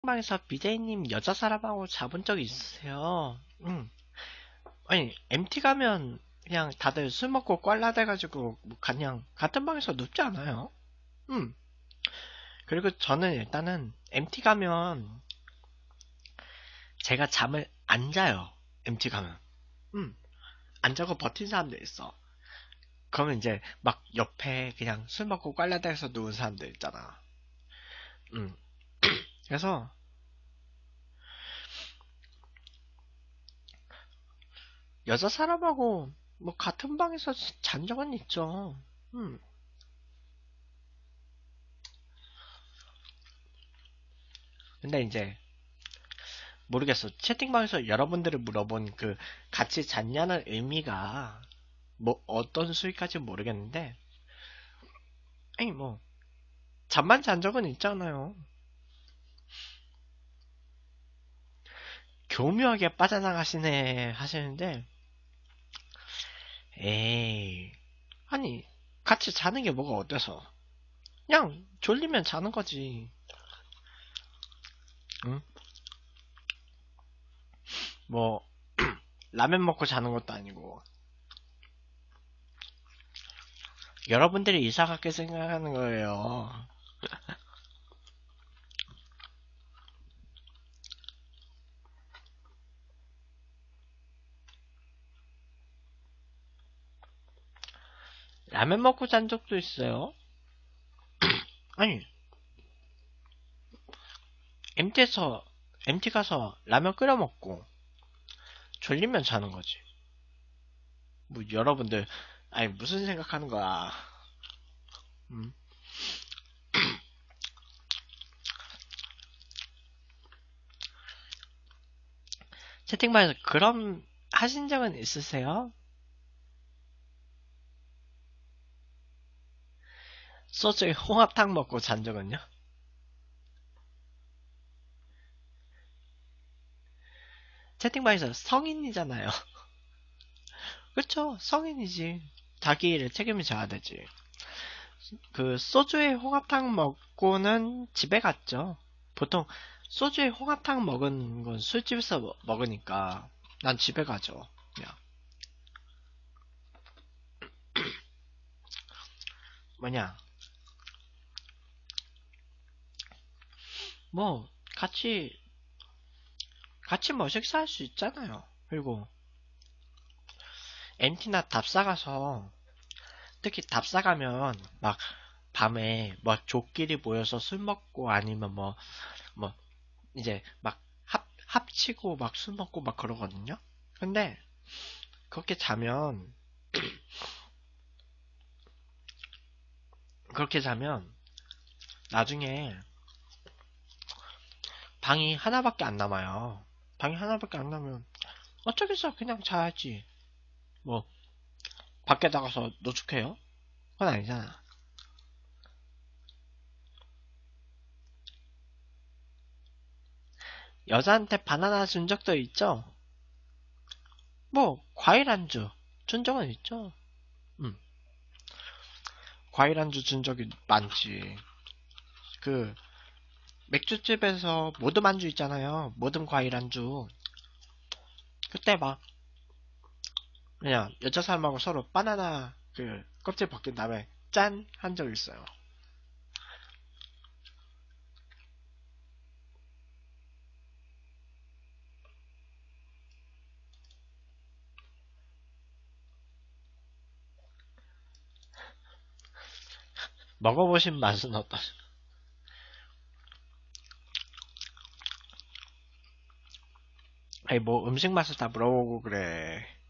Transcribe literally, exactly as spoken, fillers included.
방에서 비데이님 여자 사람하고 잡은 적 있으세요? 응. 아니, 엠티 가면 그냥 다들 술 먹고 꽐라돼가지고 뭐 그냥 같은 방에서 눕지 않아요? 응. 그리고 저는 일단은 엠티 가면 제가 잠을 안 자요. 엠티 가면. 응. 안 자고 버틴 사람들 있어. 그러면 이제 막 옆에 그냥 술 먹고 꽐라돼서 누운 사람들 있잖아. 응. 그래서 여자 사람하고 뭐 같은 방에서 잔 적은 있죠. 음. 근데 이제 모르겠어. 채팅방에서 여러분들을 물어본 그 같이 잤냐는 의미가 뭐 어떤 수위까지 모르겠는데 아니 뭐 잠만 잔 적은 있잖아요. 교묘하게 빠져나가시네 하시는데 에이 아니 같이 자는 게 뭐가 어때서 그냥 졸리면 자는 거지. 응? 뭐 라면 먹고 자는 것도 아니고 여러분들이 이상하게 생각하는 거예요. 라면 먹고 잔 적도 있어요. 아니 엠티에서 엠티 가서 라면 끓여 먹고 졸리면 자는 거지. 뭐 여러분들 아니 무슨 생각하는 거야. 음. 채팅방에서 그럼 하신 적은 있으세요? 소주에 홍합탕 먹고 잔 적은요? 채팅방에서 성인이잖아요. 그쵸? 성인이지. 자기 일을 책임을 져야 되지. 그 소주에 홍합탕 먹고는 집에 갔죠. 보통 소주에 홍합탕 먹은 건 술집에서 먹- 먹으니까 난 집에 가죠. 그냥 뭐냐 뭐 같이 같이 뭐 식사할 수 있잖아요. 그리고 엠티나 답사 가서 특히 답사 가면 막 밤에 뭐 족끼리 모여서 술 먹고 아니면 뭐 뭐 이제 막 합, 합치고 막 술 먹고 막 그러거든요. 근데 그렇게 자면 그렇게 자면 나중에 방이 하나밖에 안 남아요. 방이 하나밖에 안 남으면 어쩌겠어 그냥 자야지. 뭐 밖에 나가서 노숙해요? 그건 아니잖아. 여자한테 바나나 준 적도 있죠? 뭐 과일 안주 준 적은 있죠. 음, 과일 안주 준 적이 많지. 그 맥주집에서 모듬 안주 있잖아요. 모듬 과일 안주. 그때 막 그냥 여자 사람하고 서로 바나나 그 껍질 벗긴 다음에 짠 한 적 있어요. 먹어보신 맛은 어떠? 아니 뭐 음식 맛을 다 물어보고 그래.